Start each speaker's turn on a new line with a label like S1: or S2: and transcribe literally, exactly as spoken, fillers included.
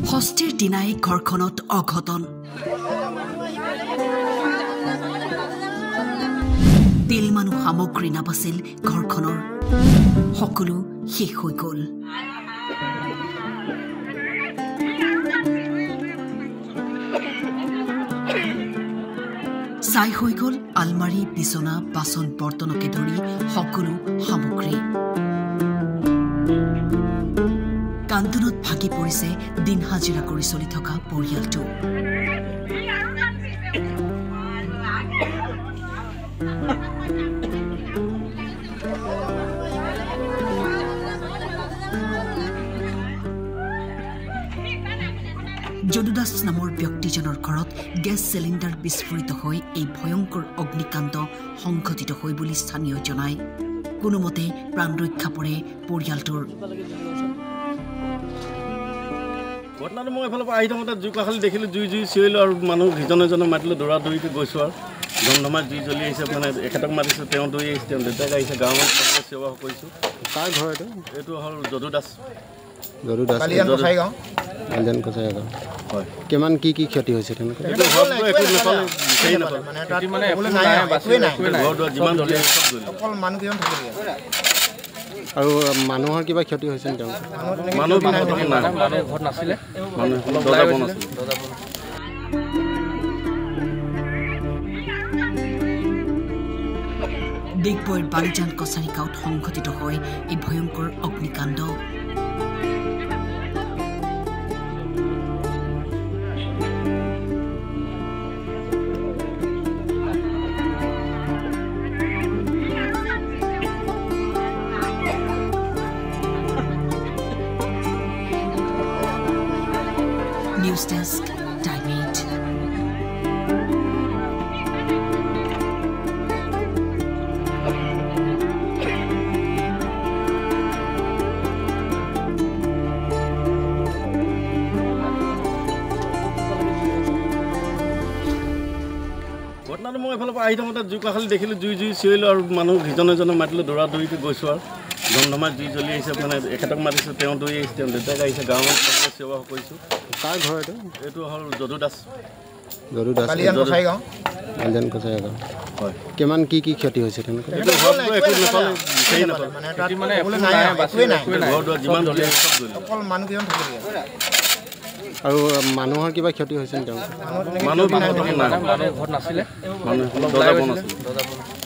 S1: ষষ্ঠীৰ দিনাই ঘৰখনত অঘটন তিল মানুহ সামগ্ৰী নাবাছিল ঘৰখনৰ সকলো শেষ হৈ গ'ল চাই হৈ গ'ল আলমাৰী বিছনা বাচন বৰ্তনকে ধৰি সকলো সামগ্ৰী কান্দোনত ভাগি পৰিছে দিন হাজিৰা কৰি চলি থকা পৰিয়ালটো যদুদাস নামৰ ব্যক্তিজনৰ ঘৰত গেছ সিলিণ্ডাৰ বিস্ফোৰিত হৈ এই ভয়ংকৰ অগ্নিকাণ্ড সংঘটিত হৈ বুলি স্থানীয় জনায় কোনোমতে প্ৰাণ ৰক্ষা পৰে পৰিয়ালটোৰ
S2: ঘটনাটো মই এফালৰ পৰা আহি থাকোঁতে জুই কাষালি দেখিলোঁ জুই জুই চিঞৰিলোঁ আৰু মানুহ ইজনে ইজনে মাতিলোঁ দৌৰা দৌৰিকৈ গৈছোঁ আৰু ধমধমাত জুই জ্বলি আহিছে মানে এখেতক মাতিছোঁ তেওঁ দৌৰি আহিছে তেওঁ দেউতাক আহিছে গাঁৱৰ মানুহ সেৱা কৰিছোঁ কাৰ ঘৰ এইটো এইটো হ'ল যদু দাস যদু দাস গাঁও হয়
S3: কিমান কি কি ক্ষতি হৈছে তেওঁলোকৰ
S2: এইটো ঘৰটো একো নাপালে বিচাৰি নাপালে মানে একো নাই বাচিলে ঘৰ দুৱাৰ যিমান জ্বলি আহিছে চব জ্বলি অকল মানুহ কিমান থাকিলে
S3: আৰু মানুহৰ কিবা ক্ষতি হৈছে নেকি
S2: মানুহ মানুহ ঘৰত নাছিলে মানুহ দৰ্জা বন্ধ আছিল
S1: ডিগবৈৰ বালিজান কছাৰী গাঁৱত সংঘটিত হয় এই ভয়ংকৰ অগ্নিকাণ্ড News Desk, Time eight.
S2: ঘটনাটো মই এফালৰ পৰা আহি থাকোঁতে জুই কাষালি দেখিলোঁ জুই জুই চিঞৰিলোঁ আৰু মানুহ ইজনে ইজনে মাতিলোঁ দৌৰা দৌৰিকৈ গৈছোঁ আৰু ধমধমাত জুই জ্বলি আহিছে মানে এখেতক মাতিছোঁ তেওঁ দৌৰি আহিছে তেওঁ দেউতাক আহিছে গাঁৱৰ মানুহ সেৱা কৰিছোঁ
S3: কাৰ ঘৰ এইটো
S2: এইটো হ'ল যদু দাস
S3: যদু দাস বালিজান কছাৰী গাঁও
S2: হয়
S3: কিমান কি কি ক্ষতি হৈছে তেওঁলোকৰ
S2: এইটো ঘৰটো একো নাপালে বিচাৰি নাপালে মানে একো নাই বাচিলে ঘৰ দুৱাৰ যিমান জ্বলি আহিছে চব জ্বলি অকল মানুহ কিমান থাকিলে
S3: আৰু মানুহৰ কিবা ক্ষতি হৈছে নেকি
S2: মানুহ মানুহ ঘৰত নাছিলে মানুহ দৰ্জা বন্ধ আছিল